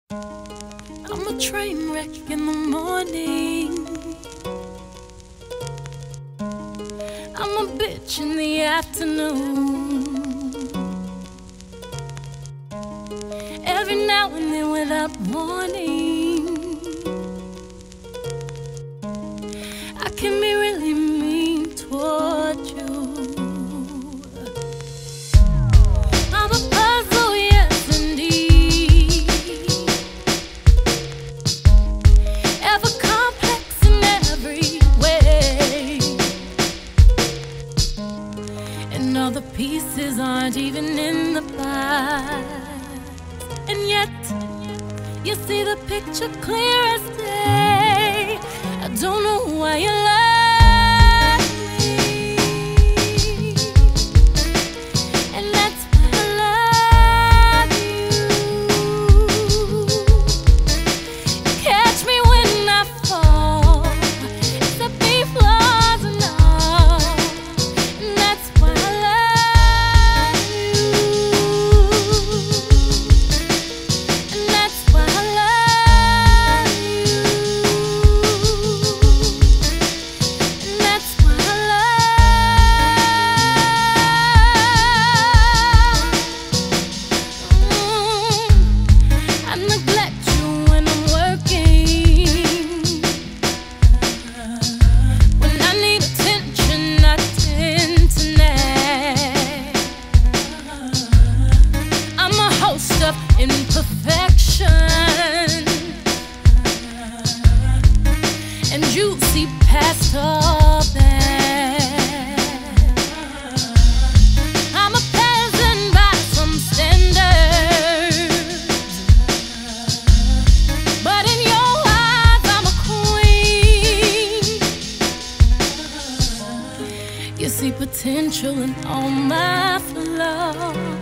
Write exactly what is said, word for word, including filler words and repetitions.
I'm a train wreck in the morning. I'm a bitch in the afternoon. Every now and then without warning, I can be really mean toward you. I'm a puzzle, yes indeed, ever complex in every way, and all the pieces aren't even in the pie. And yet, you see the picture clear as day. I don't know why you love me, and that's why I love you. Catch me when I fall, except be flaws and all, and that's why I love you. Imperfection, and you see past all that. I'm a peasant by some standards, but in your eyes I'm a queen. You see potential in all my flaws.